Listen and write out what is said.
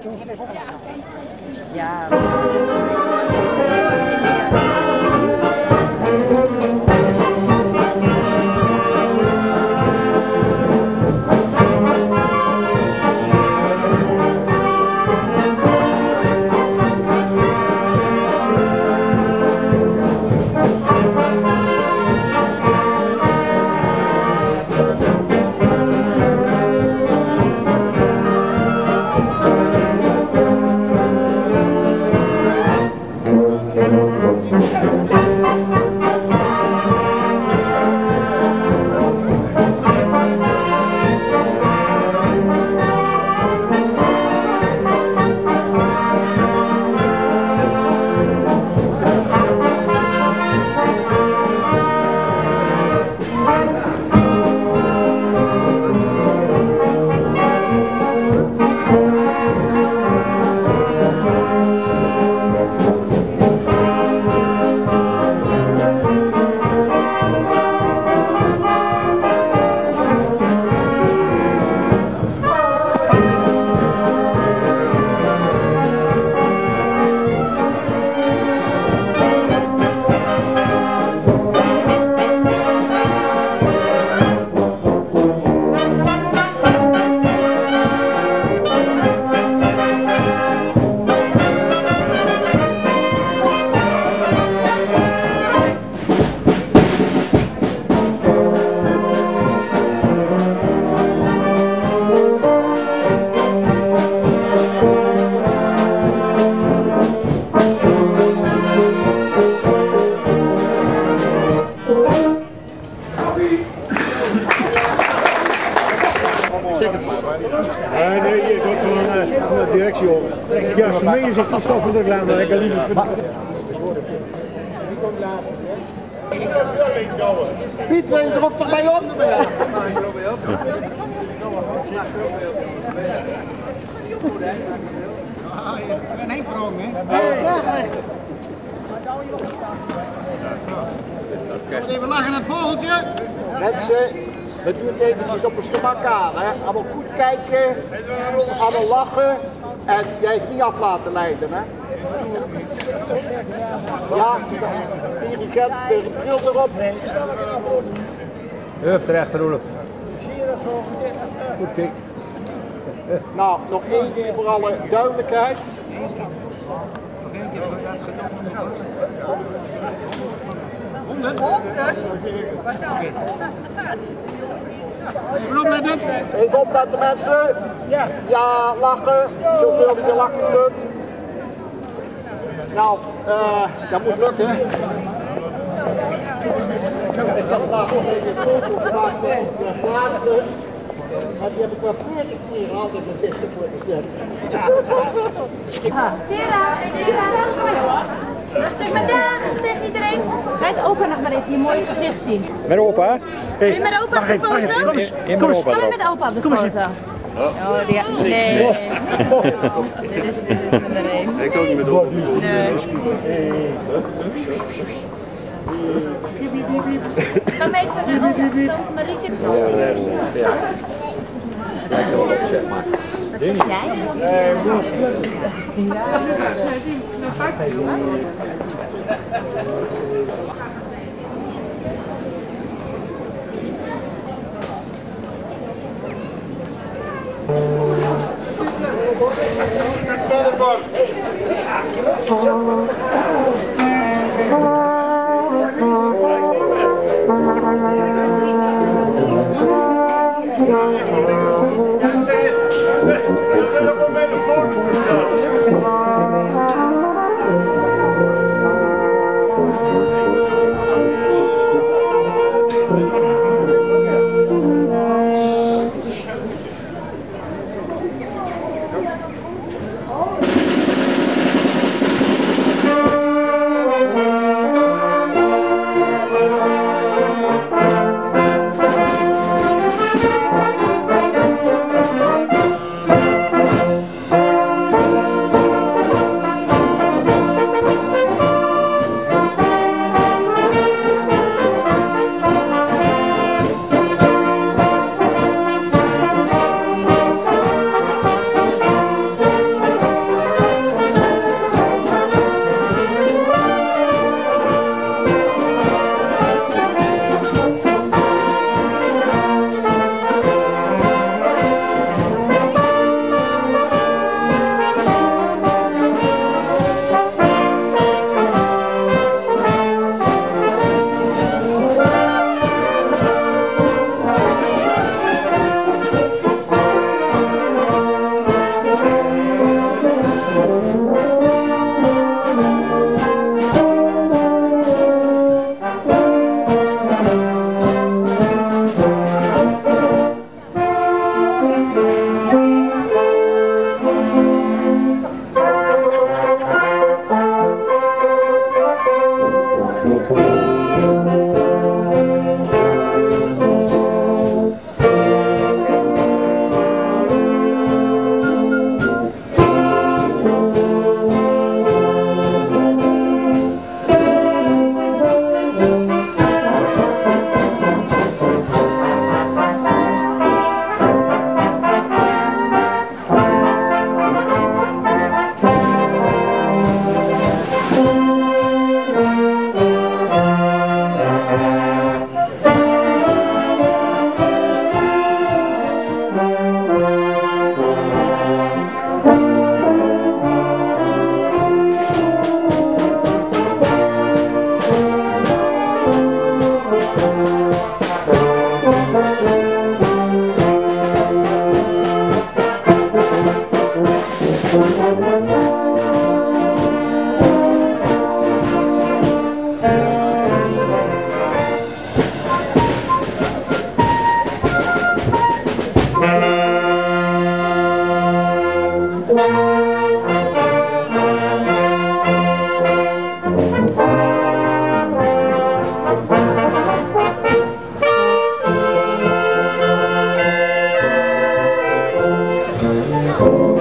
Ja. Nee, hier komt van de directie op. Ja, als je zegt, ik stop het ook laten, dan ik kan liever... Piet, wil je er ook nog bij op? Ik ben één vrouw, hè? Even lachen het vogeltje. Mensen, we doen het eventjes op een gemak aan. Hè. Allemaal goed kijken, allemaal lachen en jij het niet af laten leiden. Hè. Ja, dirigent, de bril erop. Hoofd rechter, Roelof. Goed, kijk. Nou, nog eentje voor alle duidelijkheid. Even opletten. Even opletten mensen. Ja, lachen. Zoveel je lachen kunt. Nou, dat moet lukken. Ik heb vandaag nog even een foto gemaakt van de Vlaanderen. Maar die heb ik wel 40 keer altijd in zitten voor de zin. Vera, zeg maar dag tegen iedereen. Laat opa nog maar even je mooie gezicht zien. Met opa? Wil je met opa op de foto? Kom eens. Gaan we met opa op de foto? Oh, ja. Nee. Dit is nummer 1. Ik zou niet met opa. Nee. Ga mee even naar tante Marieke. Ja. Lijkt er wel op, zeg maar. Wat zeg jij? goed.